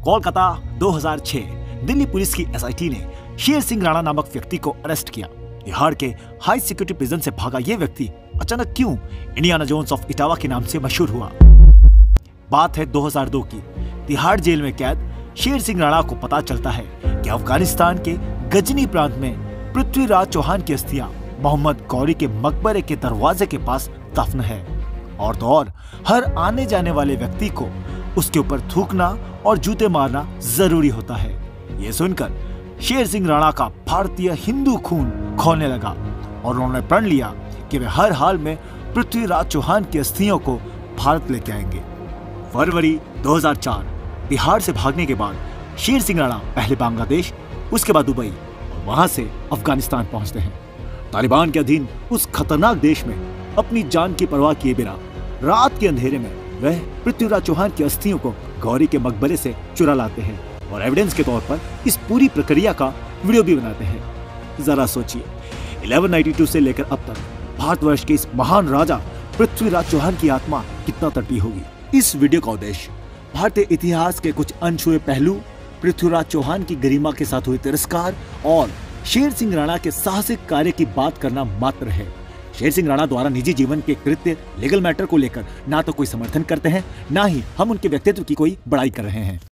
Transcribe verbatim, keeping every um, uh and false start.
कोलकाता दो हज़ार छह दिल्ली पुलिस की एस आई टी ने शेर सिंह राणा नामक व्यक्ति को अरेस्ट किया। तिहाड़ के हाई सिक्योरिटी प्रिजन से भागा ये व्यक्ति अचानक क्यों इंडियाना जोन्स ऑफ इटावा के नाम से मशहूर हुआ? बात है दो हज़ार दो की। तिहाड़ जेल में कैद शेर सिंह राणा को पता चलता है कि अफगानिस्तान के गजनी प्रांत में पृथ्वीराज चौहान की अस्थियां मोहम्मद गौरी के मकबरे के दरवाजे के पास दफन है और तो और हर आने जाने वाले व्यक्ति को उसके ऊपर थूकना और जूते मारना जरूरी होता है। ये सुनकर शेर सिंह राणा का भारतीय हिंदू खून खौलने लगा और उन्होंने प्रण लिया कि वे हर हाल में पृथ्वीराज चौहान की अस्थियों को भारत लेके आएंगे। फरवरी दो हज़ार चार तिहाड़ से भागने के बाद शेर सिंह राणा पहले बांग्लादेश, उसके बाद दुबई और वहां से अफगानिस्तान पहुंचते हैं। तालिबान के अधीन उस खतरनाक देश में अपनी जान की परवाह किए बिना रात के अंधेरे में वह पृथ्वीराज चौहान की अस्थियों को गौरी के मकबरे से चुरा लाते हैं और एविडेंस के तौर पर इस पूरी प्रक्रिया का वीडियो भी बनाते हैं। जरा सोचिए, ग्यारह सौ बानवे से लेकर अब तक भारतवर्ष के इस महान राजा पृथ्वीराज चौहान की आत्मा कितना तड़पी होगी। इस वीडियो का उद्देश्य भारतीय इतिहास के कुछ अनछुए पहलू, पृथ्वीराज चौहान की गरिमा के साथ हुए तिरस्कार और शेर सिंह राणा के साहसिक कार्य की बात करना मात्र है। शेर सिंह राणा द्वारा निजी जीवन के कृत्य, लीगल मैटर को लेकर ना तो कोई समर्थन करते हैं, ना ही हम उनके व्यक्तित्व की कोई बड़ाई कर रहे हैं।